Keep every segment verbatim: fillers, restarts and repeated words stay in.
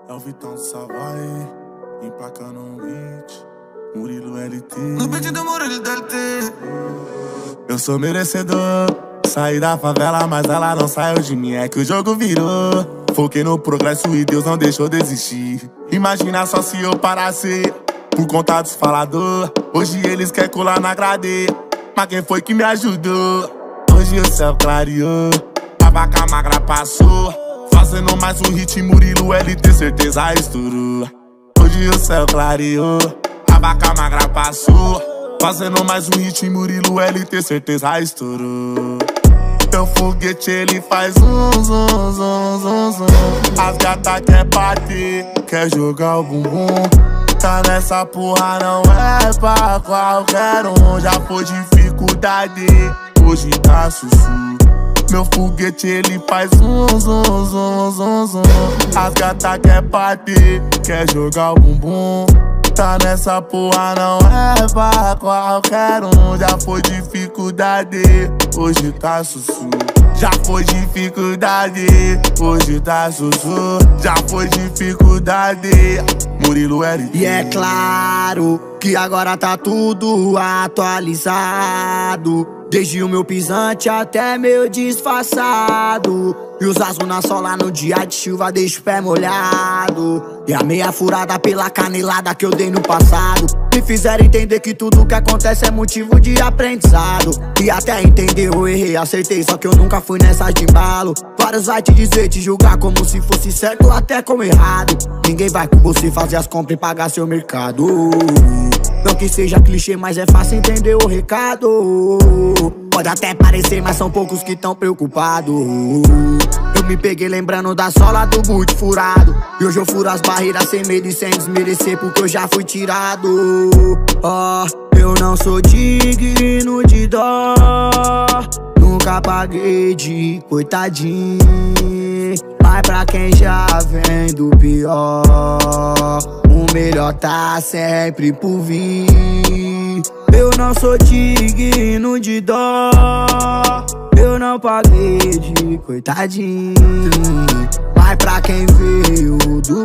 É o Vitão Savoy, emplacando um beat, Murilo L T. No beat do Murilo L T. Eu sou merecedor, saí da favela, mas ela não saiu de mim. É que o jogo virou, foquei no progresso e Deus não deixou desistir. Imagina só se eu parasse por conta dos falador. Hoje eles querem colar na grade, mas quem foi que me ajudou? Hoje o céu clareou, a vaca magra passou, fazendo mais um hit, Murilo L T, certeza estourou. Hoje o céu clareou, a vaca magra passou, fazendo mais um hit, Murilo L T, certeza estourou. Teu foguete ele faz zum, zum, zum, zum, zum. As gata quer bater, quer jogar o bumbum. Tá nessa porra, não é pra qualquer um. Já foi dificuldade, hoje tá sussu. Meu foguete ele faz zum, zum, zum, zum, zum. As gata quer bater, quer jogar o bumbum. Tá nessa porra, não é pra qualquer um. Já foi dificuldade, hoje tá sussu. Já foi dificuldade, hoje tá sussu. Já foi dificuldade, Murilo L T. E é claro que agora tá tudo atualizado, desde o meu pisante até meu disfarçado. E os azul na sola no dia de chuva deixa o pé molhado. E a meia furada pela canelada que eu dei no passado me fizeram entender que tudo que acontece é motivo de aprendizado. E até entender eu errei, acertei, só que eu nunca fui nessas de embalo. Vários vai te dizer, te julgar como se fosse certo ou até como errado. Ninguém vai com você fazer as compras e pagar seu mercado. Não que seja clichê, mas é fácil entender o recado. Pode até parecer, mas são poucos que tão preocupados. Eu me peguei lembrando da sola do boot furado, e hoje eu furo as barreiras sem medo e sem desmerecer, porque eu já fui tirado. Ó, oh, eu não sou digno de dó, nunca paguei de coitadinho. Mas pra quem já vem do pior, o melhor tá sempre por vir. Eu não sou digno de dó, eu não paguei de coitadinho. Mas pra quem veio do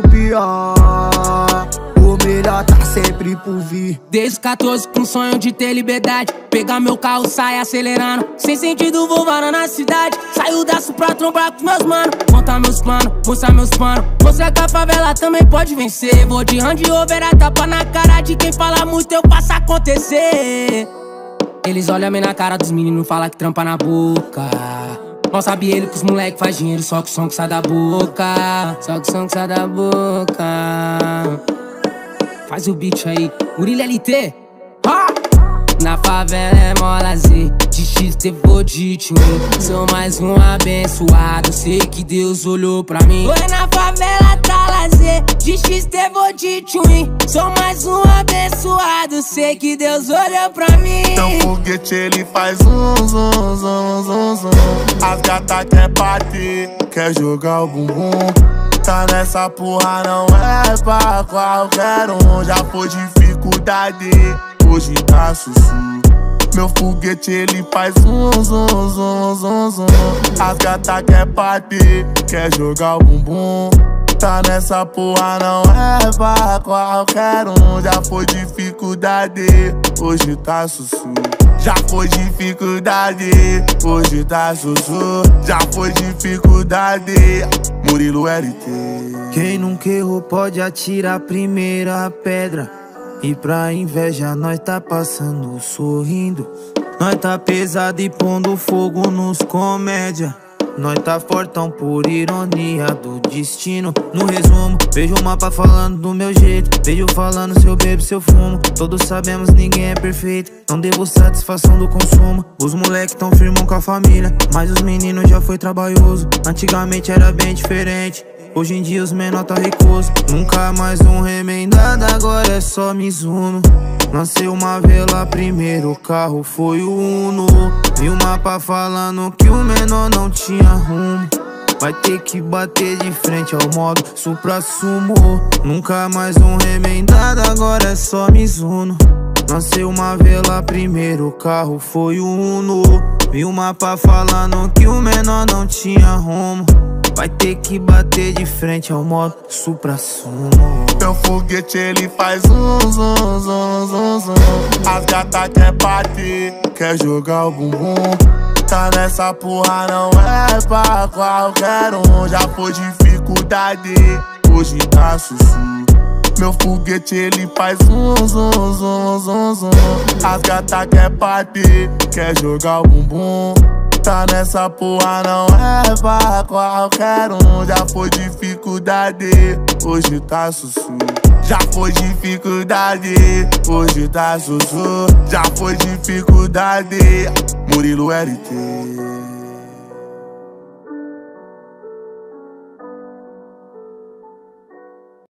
pior, o melhor tá sempre por vir. Desde os quatorze com sonho de ter liberdade, pegar meu carro, sair acelerando, sem sentido vou varando na cidade. Saiu da sul pra trombar com meus mano, contar meus planos, mostrar meus planos. Você que a favela também pode vencer. Vou de Range Rover, a tapa na cara de quem fala muito, eu faço acontecer. Eles olham bem na cara dos meninos, fala que trampa na boca. Mal sabe ele que os moleque faz dinheiro só que o som que sai da boca. Só que o som que sai da boca. Faz o beat aí, Murilo L T. Ha! Na favela é mó lazer, de X T vou de tchum. Sou mais um abençoado, sei que Deus olhou pra mim. Oi, na favela tá lazer, de X T vou de tchum. Sou mais um abençoado, sei que Deus olhou pra mim. Então foguete ele faz zum, zum, zum, zum, zum. As gata quer bater, quer jogar o bumbum. Tá nessa porra, não é pra qualquer um. Já foi dificuldade, hoje tá sussu. Meu foguete ele faz zum, zum, zum, zum, zum. As gata quer bater, quer jogar o bumbum. Tá nessa porra, não é pra qualquer um. Já foi dificuldade, hoje tá sussu. Já foi dificuldade, hoje tá sussu. Já foi dificuldade, Murilo L T. Quem nunca errou pode atirar a primeira pedra. E pra inveja nós tá passando sorrindo. Nós tá pesado e pondo fogo nos comédia. Nós tá fortão por ironia do destino. No resumo, vejo o mapa falando do meu jeito. Vejo falando se eu bebo, se eu fumo. Todos sabemos, ninguém é perfeito. Não devo satisfação do consumo. Os moleques tão firmão com a família, mas os meninos já foi trabalhoso. Antigamente era bem diferente, hoje em dia os menor tá recluso. Nunca mais um remendado, agora é só Mizuno. Lancei uma vela primeiro, o carro foi o Uno. Vi o mapa falando que o menor não tinha rumo. Vai ter que bater de frente ao modo supra-sumo. Nunca mais um remendado, agora é só Mizuno. Lancei uma vela primeiro, o carro foi o Uno. Vi o mapa falando que o menor não tinha rumo. vai ter que bater de frente ao modo supra-sumo. Meu foguete ele faz zum, zum, zum, zum, zum. As gata quer bater, quer jogar o bumbum. Tá nessa porra não é pra qualquer um. Já foi dificuldade, hoje tá sussu. Meu foguete ele faz zum, zum, zum, zum, zum. As gata quer bater, quer jogar o bumbum. Tá nessa porra não é pra qualquer um. Já foi dificuldade, hoje tá sussu. Já foi dificuldade, hoje tá sussu. Já foi dificuldade, Murilo L T.